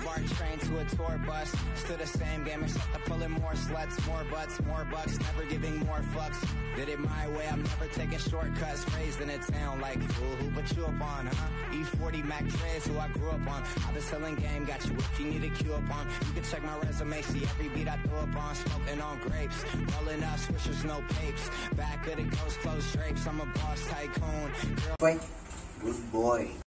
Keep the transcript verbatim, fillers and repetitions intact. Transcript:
BART train to a tour bus. Still the same game, except I'm pulling more sluts, more butts, more bucks, never giving more fucks. Did it my way, I'm never taking shortcuts. Raised in a town like fool, who put you up on, huh? E forty Mac Dre's who I grew up on. I've been selling game, got you if you need a cue up on. You can check my resume, see every beat I throw up on. Smoking on grapes, rolling up swishers, no papes. Back of the ghost closed drapes, I'm a boss tycoon. Girl Good boy.